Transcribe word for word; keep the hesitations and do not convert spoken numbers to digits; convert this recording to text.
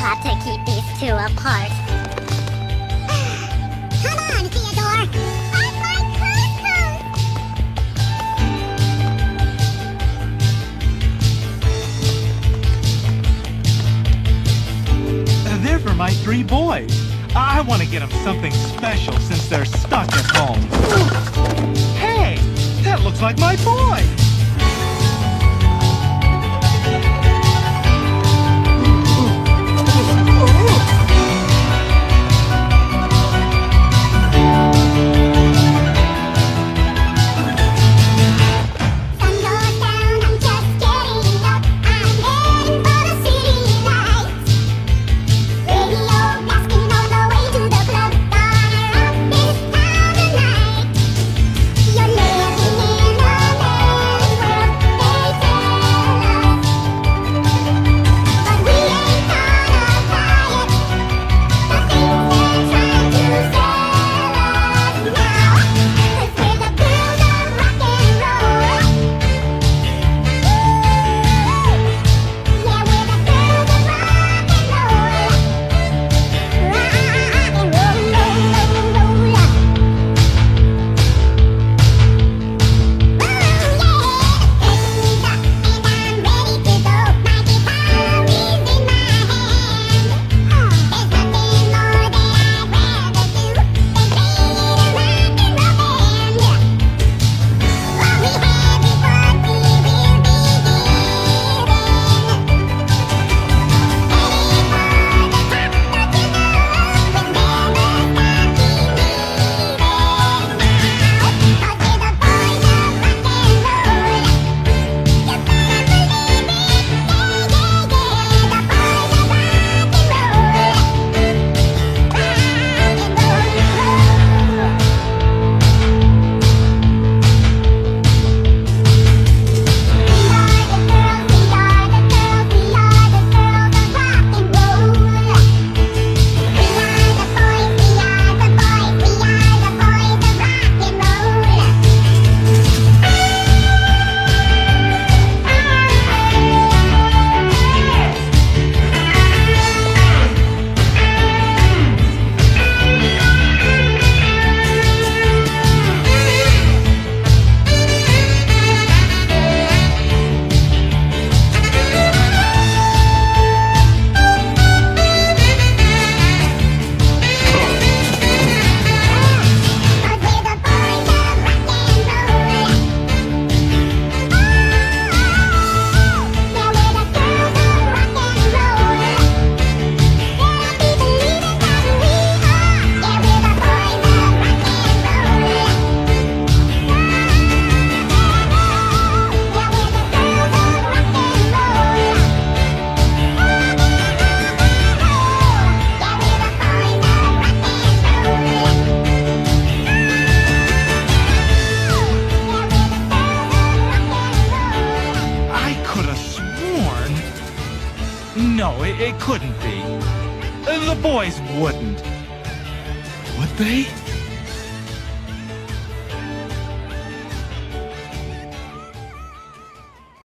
got to keep these two apart. Come on, Theodore! Let my Uh, They're for my three boys. I want to get them something special since they're stuck at home. Hey, that looks like my boy. No, it, it couldn't be. The boys wouldn't. Would they?